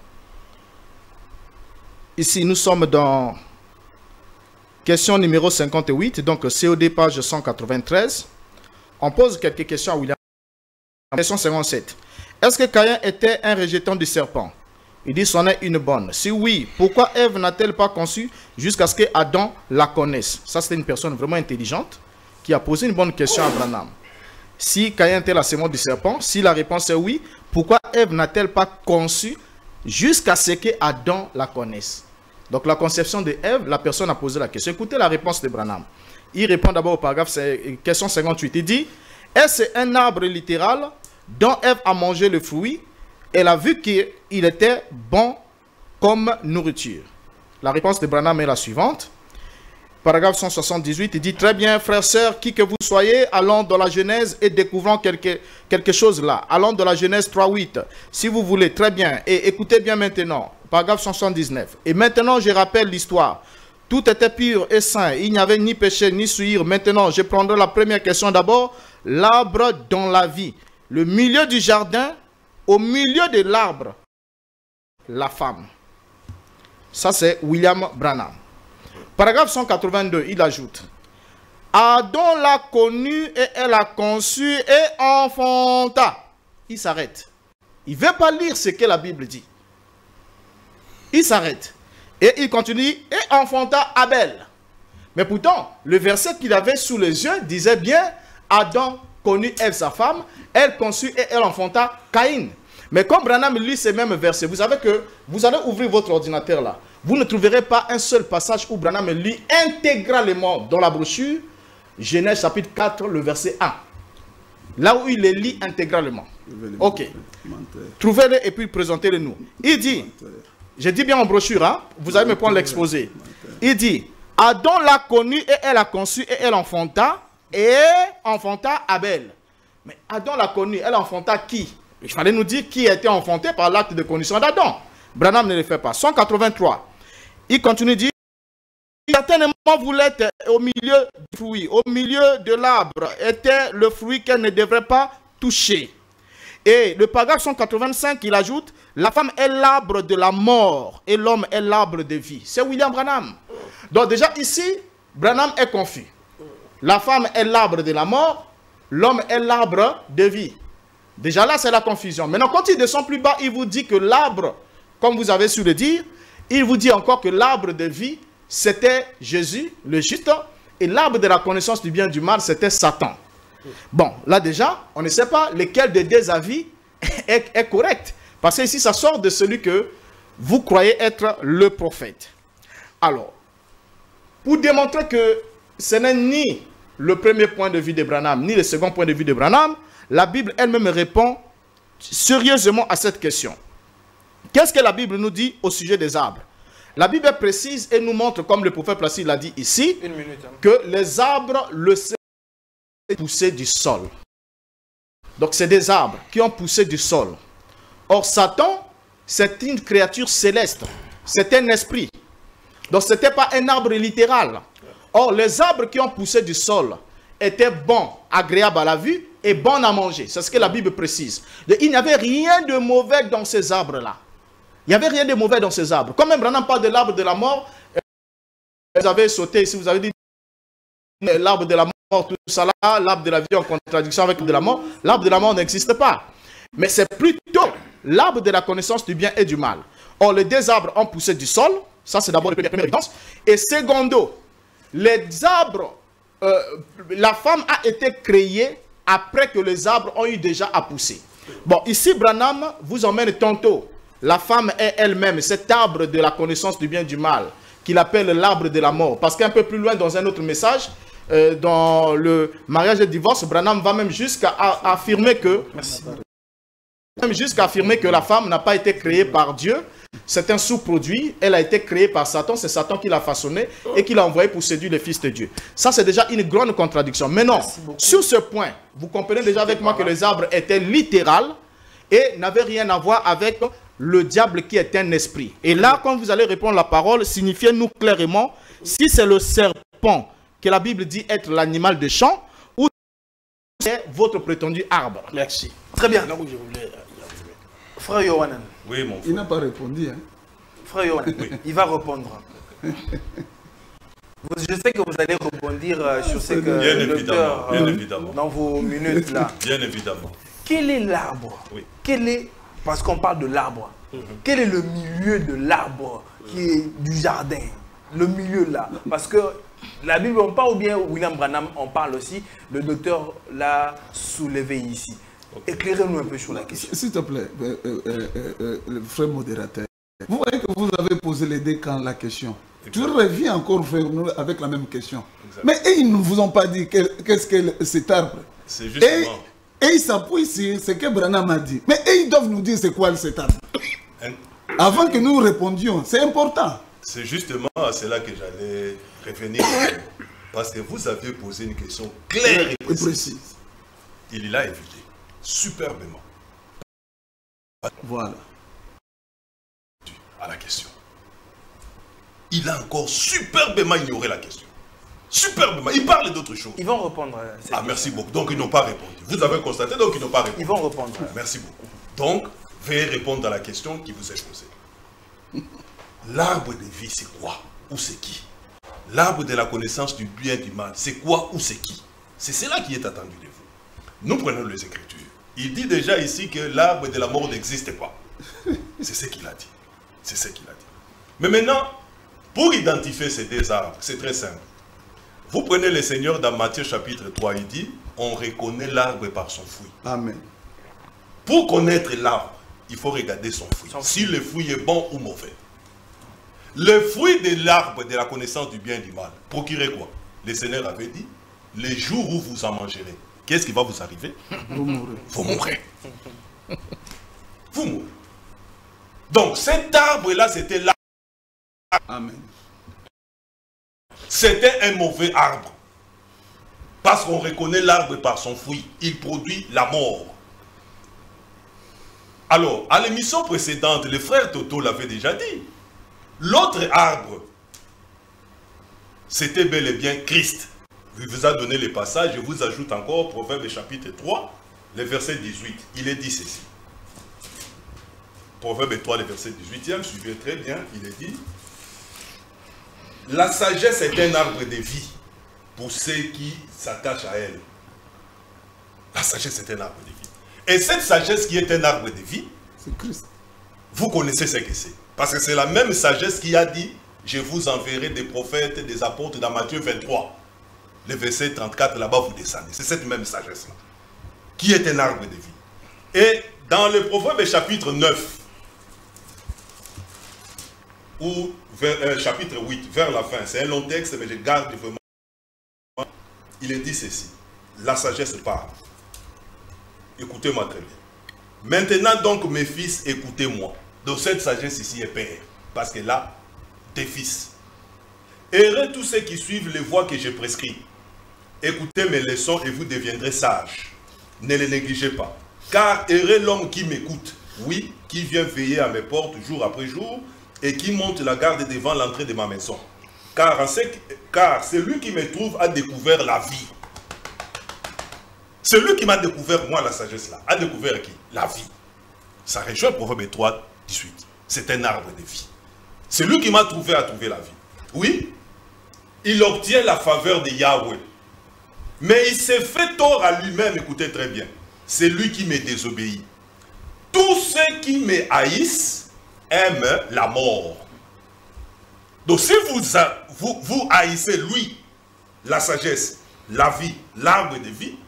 ici nous sommes dans question numéro cinquante-huit, donc C O D page cent quatre-vingt-treize. On pose quelques questions à William. Question cinquante-sept. Est-ce que Caïn était un rejetant du serpent? Il dit c'en est une bonne. Si oui, pourquoi Ève n'a-t-elle pas conçu jusqu'à ce que Adam la connaisse? Ça, c'est une personne vraiment intelligente qui a posé une bonne question à Branham. Si Caïn était la sémence du serpent, si la réponse est oui, pourquoi Ève n'a-t-elle pas conçu jusqu'à ce que Adam la connaisse? Donc la conception de Ève, la personne a posé la question. Écoutez la réponse de Branham. Il répond d'abord au paragraphe, c'est question cinquante-huit. Il dit, est-ce un arbre littéral dont Ève a mangé le fruit? Elle a vu qu'il était bon comme nourriture. La réponse de Branham est la suivante. Paragraphe cent soixante-dix-huit, il dit, très bien, frères, sœurs, qui que vous soyez, allons dans la Genèse et découvrons quelque, quelque chose là. Allons dans la Genèse trois huit, si vous voulez, très bien. Et écoutez bien maintenant, paragraphe cent soixante-dix-neuf. Et maintenant, je rappelle l'histoire. Tout était pur et sain, il n'y avait ni péché, ni souillure. Maintenant, je prendrai la première question d'abord. L'arbre dans la vie. Le milieu du jardin, au milieu de l'arbre, la femme. Ça, c'est William Branham. Paragraphe cent quatre-vingt-deux, il ajoute, Adam l'a connue et elle a conçu et enfanta. Il s'arrête. Il ne veut pas lire ce que la Bible dit. Il s'arrête. Et il continue, et enfanta Abel. Mais pourtant, le verset qu'il avait sous les yeux disait bien, Adam connut Ève sa femme, elle conçut et elle enfanta Caïn. Mais comme Branham lit ces mêmes versets, vous savez que vous allez ouvrir votre ordinateur là. Vous ne trouverez pas un seul passage où Branham lit intégralement dans la brochure, Genèse chapitre quatre, le verset un. Là où il les lit intégralement. Ok. Trouvez-le et puis présentez-le nous. Il dit, je dis bien en brochure, hein? Vous allez me prendre l'exposé. Il dit, Adam l'a connue et elle a conçu et elle enfanta, et enfanta Abel. Mais Adam l'a connue, elle enfanta qui? Il fallait nous dire qui a été enfanté par l'acte de condition d'Adam. Branham ne le fait pas. cent quatre-vingt-trois. Il continue de dire, certainement vous l'êtes au milieu du fruit, au milieu de l'arbre, était le fruit qu'elle ne devrait pas toucher. Et le paragraphe cent quatre-vingt-cinq, il ajoute, la femme est l'arbre de la mort et l'homme est l'arbre de vie. C'est William Branham. Donc déjà ici, Branham est confus. La femme est l'arbre de la mort, l'homme est l'arbre de vie. Déjà là, c'est la confusion. Maintenant, quand il descend plus bas, il vous dit que l'arbre, comme vous avez su le dire, il vous dit encore que l'arbre de vie, c'était Jésus, le juste, et l'arbre de la connaissance du bien et du mal, c'était Satan. Bon, là déjà, on ne sait pas lequel des deux avis est, est correct. Parce que ici, ça sort de celui que vous croyez être le prophète. Alors, pour démontrer que ce n'est ni le premier point de vue de Branham, ni le second point de vue de Branham, la Bible elle-même répond sérieusement à cette question. Qu'est-ce que la Bible nous dit au sujet des arbres? La Bible précise et nous montre, comme le prophète Placide l'a dit ici, Une minute, hein. que les arbres le savent pousser du sol. Donc c'est des arbres qui ont poussé du sol. Or Satan, c'est une créature céleste. C'est un esprit. Donc ce n'était pas un arbre littéral. Or les arbres qui ont poussé du sol étaient bons, agréables à la vue et bons à manger. C'est ce que la Bible précise. Il n'y avait rien de mauvais dans ces arbres-là. Il n'y avait rien de mauvais dans ces arbres. Quand même Branham parle de l'arbre de la mort, vous avez sauté ici, vous avez dit l'arbre de la mort, tout ça là, l'arbre de la vie en contradiction avec de la mort. L'arbre de la mort n'existe pas. Mais c'est plutôt l'arbre de la connaissance du bien et du mal. Or, les deux arbres ont poussé du sol. Ça, c'est d'abord la première évidence. Et secondo, les arbres, euh, la femme a été créée après que les arbres ont eu déjà à pousser. Bon, ici, Branham vous emmène tantôt. La femme est elle-même cet arbre de la connaissance du bien et du mal, qu'il appelle l'arbre de la mort. Parce qu'un peu plus loin, dans un autre message, euh, dans le mariage et le divorce, Branham va même jusqu'à affirmer que... Merci. même jusqu'à affirmer que la femme n'a pas été créée par Dieu. C'est un sous-produit. Elle a été créée par Satan. C'est Satan qui l'a façonnée et qui l'a envoyée pour séduire les fils de Dieu. Ça, c'est déjà une grande contradiction. Mais non, sur ce point, vous comprenez déjà avec moi que les arbres étaient littéral et n'avaient rien à voir avec le diable qui est un esprit. Et là, quand vous allez répondre la parole, signifiez-nous clairement si c'est le serpent que la Bible dit être l'animal de champ ou c'est votre prétendu arbre. Merci. Très bien. Là où je voulais... Frère Yohanan. Oui, mon Il frère. n'a pas répondu. Hein. Frère Yohanan, il va répondre. Vous- Je sais que vous allez rebondir euh, sur ce que Bien le évidemment, docteur, bien euh, évidemment. dans vos minutes là. Bien évidemment. Quel est l'arbre? Oui. Quel est, parce qu'on parle de l'arbre, quel est le milieu de l'arbre qui est du jardin? Le milieu là. Parce que la Bible en parle, ou bien William Branham en parle aussi, le docteur l'a soulevé ici. Éclairez-nous un peu sur la question. S'il te plaît, euh, euh, euh, euh, le frère modérateur, vous voyez que vous avez posé les deux camps la question. Tu reviens encore vers nous avec la même question. Exact. Mais et ils ne vous ont pas dit que- qu'est-ce que cet arbre. C'est Et, justement... et ils s'appuient sur ce que Branham a dit. Mais et ils doivent nous dire c'est quoi cet arbre. un- Avant que nous répondions, c'est important. C'est justement à cela que j'allais revenir. Parce que vous avez posé une question claire et Et précise. précise. Il l'a évité. Superbement. Voilà. À la question. Il a encore superbement ignoré la question. Superbement. Il parle d'autre chose. Ils vont répondre. à cette Ah, merci question. beaucoup. Donc, ils n'ont pas répondu. Vous avez constaté, donc ils n'ont pas répondu. Ils vont répondre. Merci beaucoup. Donc, veuillez répondre à la question qui vous est posée. L'arbre de vie, c'est quoi? Ou c'est qui? L'arbre de la connaissance du bien et du mal, c'est quoi ou c'est qui? C'est cela qui est attendu de vous. Nous prenons les Écritures. Il dit déjà ici que l'arbre de la mort n'existe pas. C'est ce qu'il a dit. C'est ce qu'il a dit. Mais maintenant, pour identifier ces deux arbres, c'est très simple. Vous prenez le Seigneur dans Matthieu chapitre trois, il dit, on reconnaît l'arbre par son fruit. Amen. Pour connaître l'arbre, il faut regarder son fruit. Son Si le fruit est bon ou mauvais. Le fruit de l'arbre de la connaissance du bien et du mal procurait quoi? Le Seigneur avait dit, les jours où vous en mangerez, qu'est-ce qui va vous arriver? Vous mourrez. Vous mourrez. Vous mourrez. Donc cet arbre-là, c'était l'arbre. Amen. C'était un mauvais arbre. Parce qu'on reconnaît l'arbre par son fruit. Il produit la mort. Alors, à l'émission précédente, le frère Toto l'avait déjà dit. L'autre arbre, c'était bel et bien Christ. Il vous a donné le passage, je vous ajoute encore Proverbe chapitre trois, le verset dix-huit. Il est dit ceci. Proverbe trois, le verset dix-huit, suivez très bien, il est dit. La sagesse est un arbre de vie pour ceux qui s'attachent à elle. La sagesse est un arbre de vie. Et cette sagesse qui est un arbre de vie, C'est Christ. vous connaissez ce que c'est. Parce que c'est la même sagesse qui a dit, je vous enverrai des prophètes, des apôtres dans Matthieu vingt-trois. Le verset trente-quatre, là-bas, vous descendez. C'est cette même sagesse-là, qui est un arbre de vie. Et dans le Proverbe chapitre neuf, ou vers, euh, chapitre huit, vers la fin, c'est un long texte, mais je garde vraiment. Il est dit ceci, la sagesse parle. Écoutez-moi très bien. Maintenant donc, mes fils, écoutez-moi. Donc cette sagesse ici est père, parce que là, tes fils. Heureux tous ceux qui suivent les voies que j'ai prescrites. Écoutez mes leçons et vous deviendrez sages. Ne les négligez pas. Car heureux l'homme qui m'écoute, oui, qui vient veiller à mes portes jour après jour, et qui monte la garde devant l'entrée de ma maison. Car, en ce, car celui qui me trouve a découvert la vie. Celui qui m'a découvert, moi, la sagesse là, a découvert qui? La vie. Ça rejoint Proverbe trois, dix-huit. C'est un arbre de vie. Celui qui m'a trouvé a trouvé la vie. Oui, il obtient la faveur de Yahweh. Mais il s'est fait tort à lui-même, écoutez très bien. C'est lui qui me désobéit. Tous ceux qui me haïssent aiment la mort. Donc si vous, vous, vous haïssez lui, la sagesse, la vie, l'arbre de vie,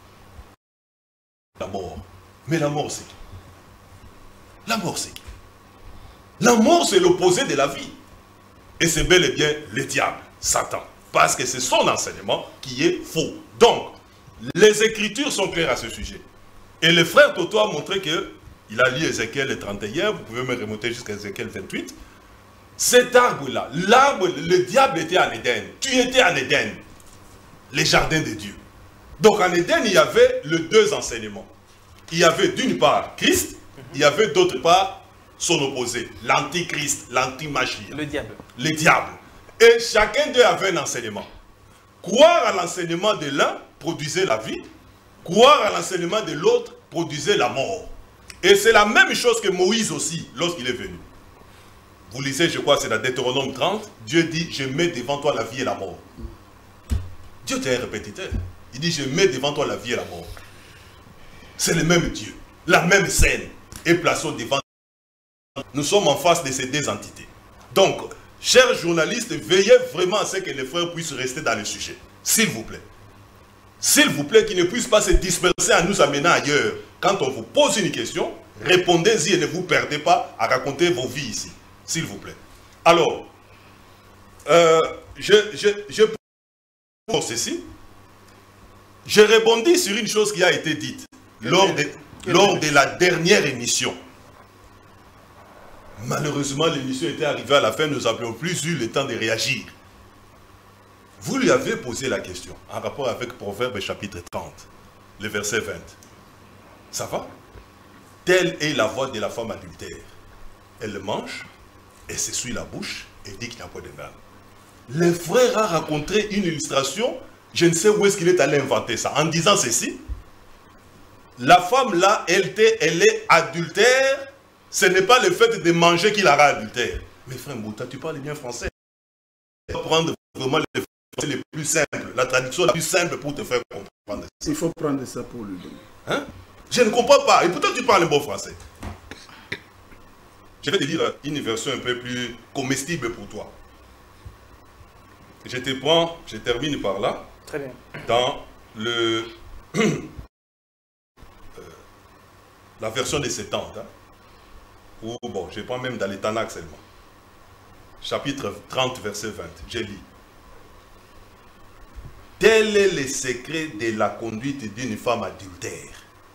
la mort. Mais la mort c'est qui? La mort c'est qui? La mort c'est l'opposé de la vie. Et c'est bel et bien le diable, Satan. Parce que c'est son enseignement qui est faux. Donc, les Écritures sont claires à ce sujet. Et le frère Toto a montré que Il a lu Ézéchiel trente et un, vous pouvez me remonter jusqu'à Ézéchiel vingt-huit. Cet arbre-là, l'arbre, le diable était en Éden. Tu étais en Éden, les jardins de Dieu. Donc en Éden, il y avait les deux enseignements. Il y avait d'une part Christ, il y avait d'autre part son opposé, l'antichrist, l'anti-magie. Le diable. Le diable. Et chacun d'eux avait un enseignement. Croire à l'enseignement de l'un produisait la vie, croire à l'enseignement de l'autre produisait la mort. Et c'est la même chose que Moïse aussi, lorsqu'il est venu. Vous lisez, je crois, c'est dans Deutéronome trente, Dieu dit, je mets devant toi la vie et la mort. Dieu est un répétiteur. Il dit, je mets devant toi la vie et la mort. C'est le même Dieu, la même scène, et plaçons devant. Nous sommes en face de ces deux entités. Donc, chers journalistes, veillez vraiment à ce que les frères puissent rester dans le sujet. S'il vous plaît. S'il vous plaît, qu'ils ne puissent pas se disperser en nous amenant ailleurs. Quand on vous pose une question, répondez-y et ne vous perdez pas à raconter vos vies ici. S'il vous plaît. Alors, euh, je, je, je pour ceci, je rebondis sur une chose qui a été dite lors de, lors de la dernière émission. Malheureusement, l'émission était arrivée à la fin, nous n'avions plus eu le temps de réagir. Vous lui avez posé la question en rapport avec Proverbe chapitre trente, le verset vingt. Ça va? Telle est la voix de la femme adultère. Elle mange, elle s'essuie la bouche et dit qu'il n'y a pas de mal. Le frère a raconté une illustration, je ne sais où est-ce qu'il est allé inventer ça, en disant ceci. La femme là, elle, elle est adultère, ce n'est pas le fait de manger qui la rend adultère. Mais frère Mbouta, tu parles bien français. Il faut prendre vraiment les français les plus simples, la traduction la plus simple pour te faire comprendre. Il faut prendre ça pour lui donner. Hein? Je ne comprends pas. Et pourtant tu parles bon français. Je vais te dire une version un peu plus comestible pour toi. Je te prends, je termine par là. Très bien. Dans le euh, la version des septante. Hein? Ou bon, je prends même dans les Tanakh seulement. Chapitre trente, verset vingt. Je lis. Tel est le secret de la conduite d'une femme adultère.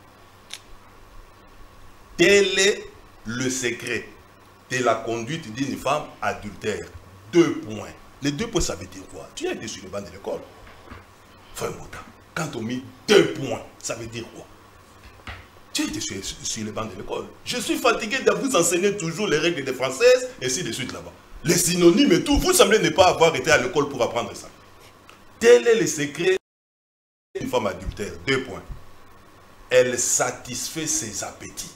Tel est le secret de la conduite d'une femme adultère. Deux points. Les deux points, ça veut dire quoi? Tu as été sur le banc de l'école. Frère Mouta, quand on met deux points, ça veut dire quoi? Tu as été sur, sur le banc de l'école. Je suis fatigué de vous enseigner toujours les règles de française, et ainsi de suite là-bas. Les synonymes et tout, vous semblez ne pas avoir été à l'école pour apprendre ça. Tel est le secret d'une femme adultère. Deux points. Elle satisfait ses appétits.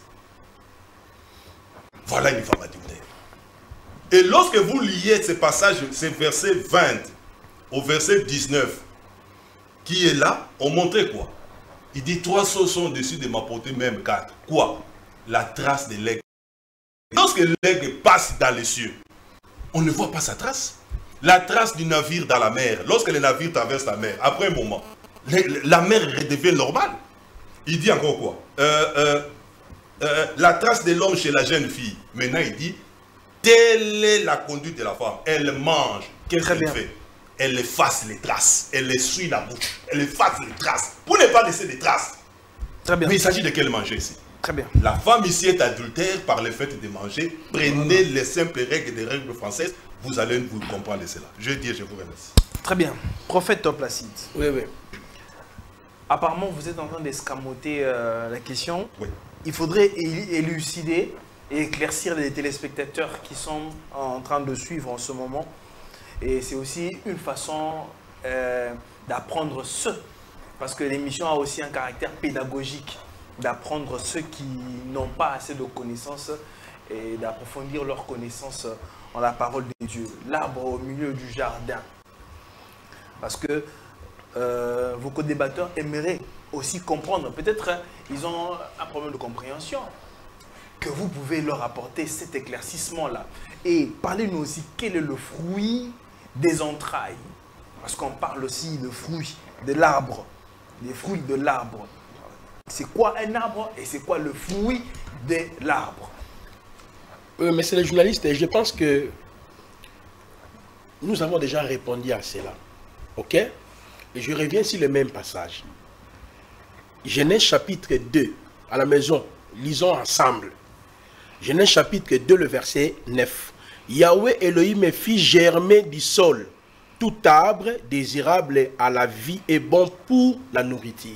Voilà une femme adultère. Et lorsque vous liez ce passage, ce verset vingt au verset dix-neuf, qui est là, on montrait quoi? Il dit trois sauts sont dessus de ma portée, même quatre. Quoi? La trace de l'aigle. Lorsque l'aigle passe dans les cieux, on ne voit pas sa trace. La trace du navire dans la mer, lorsque le navire traverse la mer, après un moment, la mer redevient normale. Il dit encore quoi? euh, euh, euh, La trace de l'homme chez la jeune fille. Maintenant il dit, telle est la conduite de la femme. Elle mange. Qu'est-ce qu'elle fait? Elle efface les traces. Elle essuie la bouche. Elle efface les traces. Pour ne pas laisser des traces. Très bien. Mais il s'agit de quel manger ici? Très bien. La femme ici est adultère par le fait de manger. Prenez les simples règles des règles françaises. Vous allez vous comprendre cela. Je dis, je vous remercie. Très bien. Prophète Top Placide. Oui, oui. Apparemment, vous êtes en train d'escamoter euh, la question. Oui. Il faudrait élucider et éclaircir les téléspectateurs qui sont en train de suivre en ce moment. Et c'est aussi une façon euh, d'apprendre ce. Parce que l'émission a aussi un caractère pédagogique. D'apprendre ceux qui n'ont pas assez de connaissances et d'approfondir leurs connaissances en la parole de Dieu. L'arbre au milieu du jardin. Parce que euh, vos co-débatteurs aimeraient aussi comprendre. Peut-être hein, ils ont un problème de compréhension. Que vous pouvez leur apporter cet éclaircissement-là. Et parlez-nous aussi quel est le fruit des entrailles. Parce qu'on parle aussi de fruits de l'arbre. Des fruits de l'arbre. C'est quoi un arbre et c'est quoi le fruit de l'arbre? Oui, mais c'est les journalistes et je pense que nous avons déjà répondu à cela. Ok? Et je reviens sur le même passage. Genèse chapitre deux, à la maison, lisons ensemble. Genèse chapitre deux, le verset neuf. Yahweh Elohim fit germer du sol tout arbre désirable à la vie et bon pour la nourriture.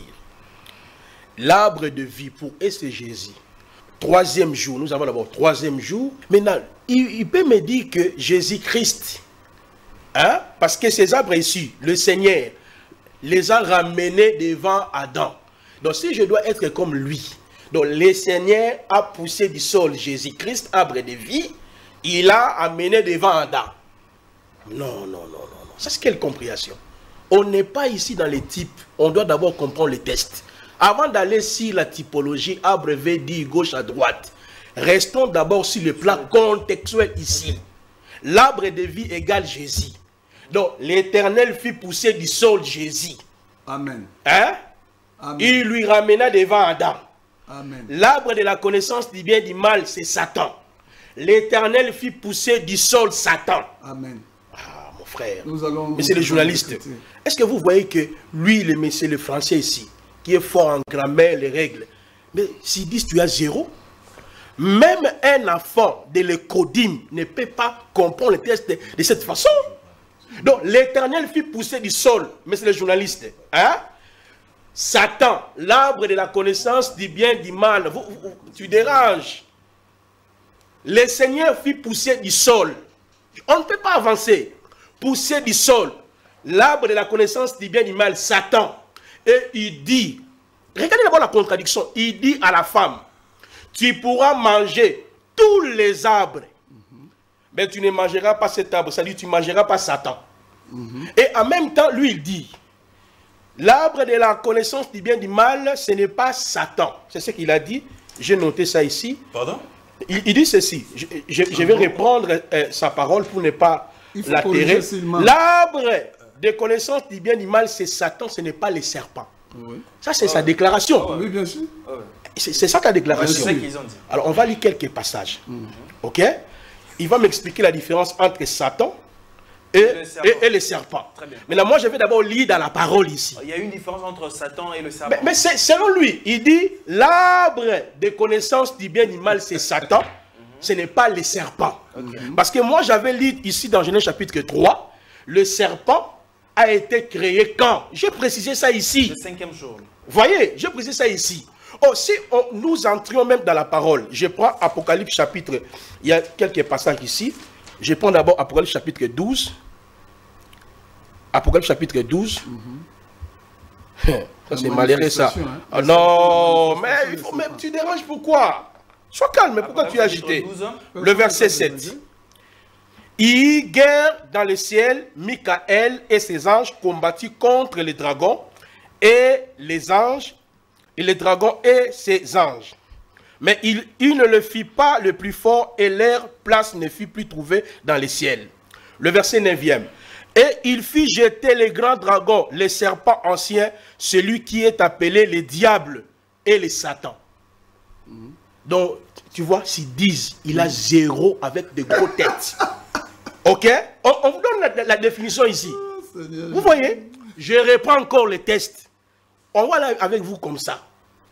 L'arbre de vie pour eux, c'est Jésus. Troisième jour, nous avons d'abord troisième jour. Maintenant, il, il peut me dire que Jésus-Christ, hein, parce que ces arbres ici, le Seigneur les a ramenés devant Adam. Donc si je dois être comme lui, donc le Seigneur a poussé du sol Jésus-Christ, arbre de vie, il a amené devant Adam. Non, non, non, non, non. Ça c'est quelle compréhension? On n'est pas ici dans les types, on doit d'abord comprendre les tests. Avant d'aller sur la typologie, arbre veut dire gauche à droite. Restons d'abord sur le plan contextuel ici. L'arbre de vie égale Jésus. Donc, l'Éternel fit pousser du sol Jésus. Amen. Hein? Amen. Il lui ramena devant Adam. Amen. L'arbre de la connaissance du bien et du mal, c'est Satan. L'Éternel fit pousser du sol Satan. Amen. Ah, mon frère. Nous allons... Monsieur le journaliste, est-ce que vous voyez que lui, le monsieur, le français ici, qui est fort en grammaire, les règles, mais s'il dit tu as zéro, même un enfant de l'écodim ne peut pas comprendre le texte de, de cette façon. Donc l'Éternel fit pousser du sol, monsieur le journaliste, hein? Satan, l'arbre de la connaissance du bien et du mal, vous, vous, tu déranges. Le Seigneur fit pousser du sol. On ne peut pas avancer. Pousser du sol, l'arbre de la connaissance du bien et du mal, Satan. Et il dit, regardez d'abord la contradiction, il dit à la femme, tu pourras manger tous les arbres, mm-hmm. mais tu ne mangeras pas cet arbre, c'est-à-dire tu ne mangeras pas Satan. Mm-hmm. Et en même temps, lui il dit, l'arbre de la connaissance du bien et du mal, ce n'est pas Satan. C'est ce qu'il a dit, j'ai noté ça ici. Pardon? Il, il dit ceci, je, je, je vais reprendre euh, sa parole pour ne pas l'altérer. L'arbre de connaissance du bien et du mal, c'est Satan, ce n'est pas les serpents. Oui. Ça, c'est oh, sa déclaration. Oh, oui, bien sûr. Oh, c'est ça ta déclaration. C'est qu'ils ont dit. Alors, on va lire quelques passages. Mm-hmm. OK? Il va m'expliquer la différence entre Satan et, et, le, serpent. et, et le serpent. Très bien. Mais là, moi, je vais d'abord lire dans la parole ici. Il y a une différence entre Satan et le serpent. Mais, mais c'est selon lui, il dit l'arbre de connaissance du bien et du mal, c'est Satan. Mm-hmm. Ce n'est pas les serpents. Okay. Parce que moi, j'avais lu ici dans Genèse chapitre trois, le serpent a été créé quand? J'ai précisé ça ici. Le cinquième jour. Voyez, j'ai précisé ça ici. Oh, si on, nous entrions même dans la parole, je prends Apocalypse chapitre, il y a quelques passages ici. Je prends d'abord Apocalypse chapitre douze. Apocalypse chapitre douze. Mm-hmm. Ça c'est malheureux ça. Hein. Oh, non, mais, il faut, mais tu déranges pourquoi? Sois calme, mais pourquoi tu as agité? Le verset sept. Il guerre dans le ciel, Michael et ses anges combattit contre les dragons et les anges, et les dragons et ses anges. Mais il, il ne le fit pas le plus fort et leur place ne fut plus trouvée dans le ciel. Le verset neuvième. Et il fit jeter les grands dragons, les serpents anciens, celui qui est appelé le diable et le Satan. Mm-hmm. Donc, tu vois, s'ils disent, il a zéro avec de gros têtes. Ok? On, on vous donne la, la définition ici. Oh, vous voyez? Je reprends encore le test. On va là avec vous comme ça.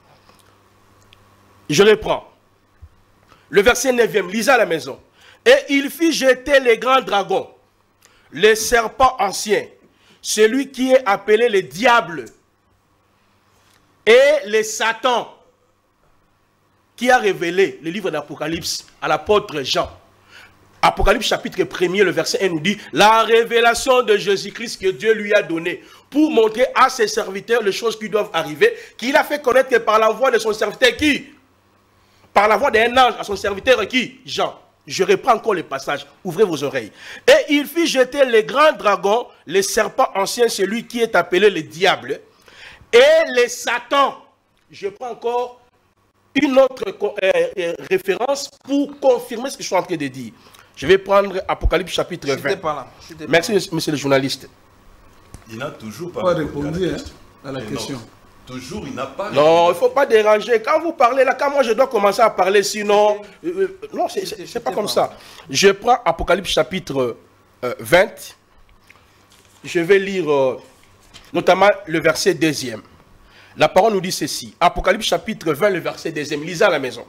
Je reprends. Le verset neuvième, lisez à la maison. Et il fit jeter les grands dragons, les serpents anciens, celui qui est appelé le diable, et les Satan, qui a révélé le livre d'Apocalypse à l'apôtre Jean. Apocalypse chapitre premier, le verset un nous dit « La révélation de Jésus-Christ que Dieu lui a donnée pour montrer à ses serviteurs les choses qui doivent arriver, qu'il a fait connaître par la voix de son serviteur qui? Par la voix d'un ange à son serviteur qui? Jean. » Je reprends encore le passage, ouvrez vos oreilles. « Et il fit jeter les grands dragons, les serpents anciens, celui qui est appelé le diable, et les Satans. » Je prends encore une autre euh, euh, référence pour confirmer ce que je suis en train de dire. Je vais prendre Apocalypse chapitre vingt. Pas là. Merci, monsieur, monsieur le journaliste. Il n'a toujours pas, pas répondu à la question. À la question. Non. Toujours, il n'a pas... Non, il ne faut pas déranger. Quand vous parlez là, quand moi je dois commencer à parler, sinon... Euh, non, c'est pas comme ça. Je prends Apocalypse chapitre euh, vingt. Je vais lire euh, notamment le verset deuxième. La parole nous dit ceci. Apocalypse chapitre vingt, le verset deuxième. Lisez à la maison.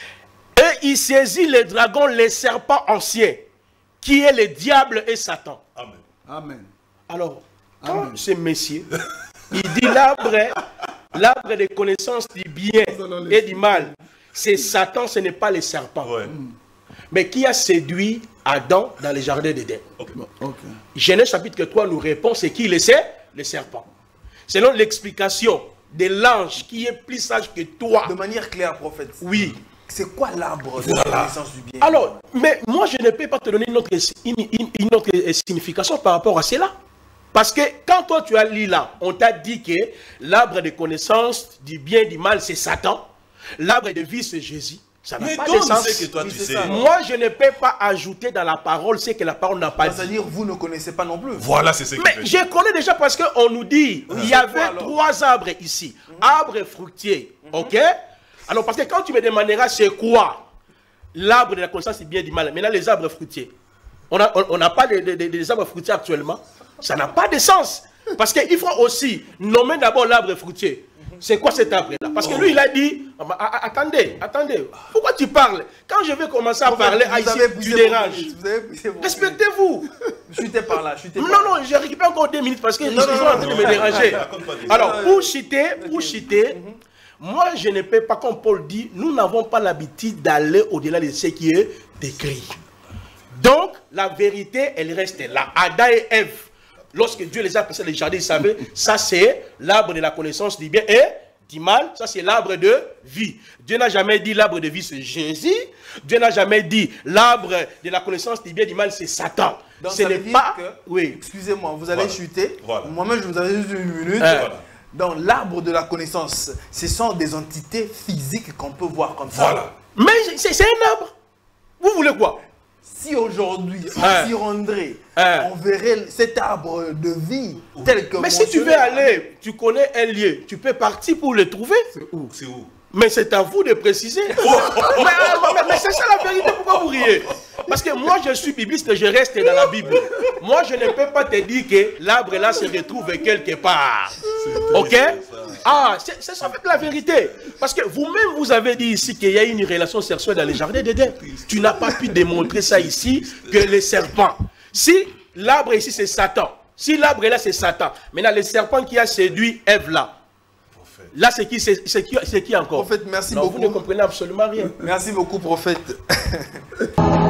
Et il saisit les dragons, les serpents anciens, qui est le diable et Satan. Amen. Amen. Alors, quand ce messieurs, il dit l'arbre, l'arbre des connaissances du bien et du mal, c'est Satan, ce n'est pas les serpents. Ouais. Mais qui a séduit Adam dans le jardin d'Éden? Okay. Okay. Genèse chapitre trois nous répond, c'est qui le sait? Le serpent. Selon l'explication de l'ange qui est plus sage que toi. De manière claire, prophète. Oui. C'est quoi l'arbre de la connaissance du bien? Alors, mais moi je ne peux pas te donner une autre, une, une, une autre signification par rapport à cela. Parce que quand toi tu as lu là, on t'a dit que l'arbre de connaissance du bien et du mal, c'est Satan. L'arbre de vie, c'est Jésus. Ça n'a Mais pas toi, de sens. tu sais que toi, Oui, tu c'est sais. ça. Moi, je ne peux pas ajouter dans la parole ce que la parole n'a pas dit. C'est-à-dire, vous ne connaissez pas non plus. Voilà, c'est ce que Mais je veux je connais déjà parce qu'on nous dit, il y avait quoi, alors? trois arbres ici. Arbre fruitier, ok? Alors, parce que quand tu me demanderas c'est quoi l'arbre de la connaissance du bien et du mal, maintenant les arbres fruitiers, on n'a on, on pas de, de, de, des arbres fruitiers actuellement, ça n'a pas de sens. Parce qu'il faut aussi nommer d'abord l'arbre fruitier. C'est quoi cet arbre-là? Parce que lui, il a dit, ah, bah, ah, attendez, attendez, pourquoi tu parles? Quand je vais commencer à parler, ah, ici, tu déranges. Respectez-vous. Chutez par là, chutez par Non, non, je récupère encore deux minutes parce qu'ils sont en train de me déranger. Alors, pour citer, pour citer, moi, je ne peux pas, comme Paul dit, nous n'avons pas l'habitude d'aller au-delà de ce qui est écrit. Donc, la vérité, elle reste là. Adam et Ève, lorsque Dieu les a passés dans le jardin, ils savaient, ça c'est l'arbre de la connaissance du bien et du mal, ça c'est l'arbre de vie. Dieu n'a jamais dit l'arbre de vie c'est Jésus. Dieu n'a jamais dit l'arbre de la connaissance du bien et du mal c'est Satan. Donc, Ce ça n'est veut dire pas... que, Oui. excusez-moi, vous allez Voilà. chuter. Voilà. Moi-même, je vous avais juste une minute. Euh, Voilà. Dans l'arbre de la connaissance, ce sont des entités physiques qu'on peut voir comme ça. Voilà. Mais c'est c'est un arbre. Vous voulez quoi? Si aujourd'hui, on Euh. s'y rendrait, Euh. on verrait cet arbre de vie tel que Mais si tu mentionné. veux aller, tu connais un lieu, tu peux partir pour le trouver. C'est où? C'est où? Mais c'est à vous de préciser. mais mais- mais c'est ça la vérité, pourquoi vous riez? Parce que moi je suis bibliste, je reste dans la Bible. Moi je ne peux pas te dire que l'arbre là se retrouve quelque part. Ok? Ah, c'est c'est ça fait la vérité. Parce que vous-même vous avez dit ici qu'il y a une relation sexuelle dans les jardins d'Éden. Tu n'as pas pu démontrer ça ici que les serpents. Si l'arbre ici c'est Satan, si l'arbre là c'est Satan, maintenant le serpent qui a séduit Ève là, là c'est qui, c'est c'est qui, c'est qui encore? Prophète, merci Non, beaucoup. vous ne comprenez absolument rien. Merci beaucoup, prophète.